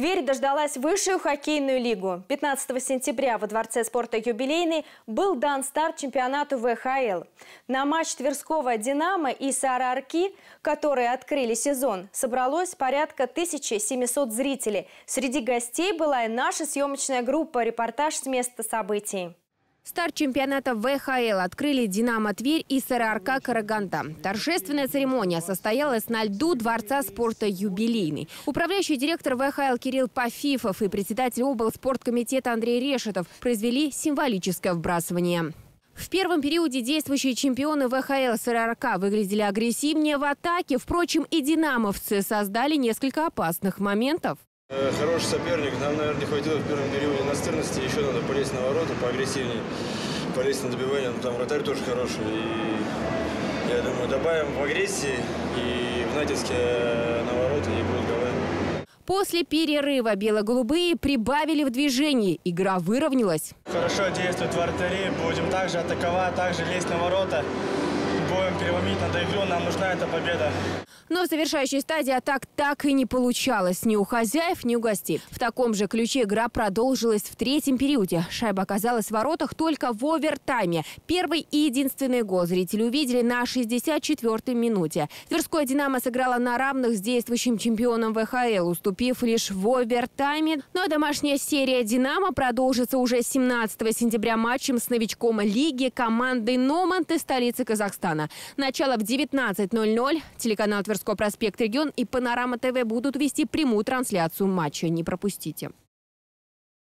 Тверь дождалась высшую хоккейную лигу. 15 сентября во Дворце спорта «Юбилейный» был дан старт чемпионату ВХЛ. На матч Тверского «Динамо» и «Сараарки», которые открыли сезон, собралось порядка 1700 зрителей. Среди гостей была и наша съемочная группа. Репортаж с места событий. Старт чемпионата ВХЛ открыли «Динамо» Тверь и «Сараарка» Караганда. Торжественная церемония состоялась на льду Дворца спорта «Юбилейный». Управляющий директор ВХЛ Кирилл Пафифов и председатель облспорткомитета Андрей Решетов произвели символическое вбрасывание. В первом периоде действующие чемпионы ВХЛ «Сараарка» выглядели агрессивнее в атаке. Впрочем, и «Динамовцы» создали несколько опасных моментов. Хороший соперник. Нам, наверное, не хватило в первом периоде настырности. Еще надо полезть на ворота, поагрессивнее, полезть на добивание. Но там вратарь тоже хороший. И я думаю, добавим в агрессии и в натиске на ворота, и будут голы. После перерыва бело-голубые прибавили в движении. Игра выровнялась. Хорошо действуют вратари. Будем также атаковать, также лезть на ворота. Будем переломить надо игру. Нам нужна эта победа. Но в завершающей стадии атак так и не получалось ни у хозяев, ни у гостей. В таком же ключе игра продолжилась в третьем периоде. Шайба оказалась в воротах только в овертайме. Первый и единственный гол зрители увидели на 64-й минуте. Тверское «Динамо» сыграло на равных с действующим чемпионом ВХЛ, уступив лишь в овертайме. Ну а домашняя серия «Динамо» продолжится уже 17 сентября матчем с новичком лиги командой «Номант» из столицы Казахстана. Начало в 19:00. Телеканал «Тверской проспект Регион» и «Панорама ТВ» будут вести прямую трансляцию матча. Не пропустите.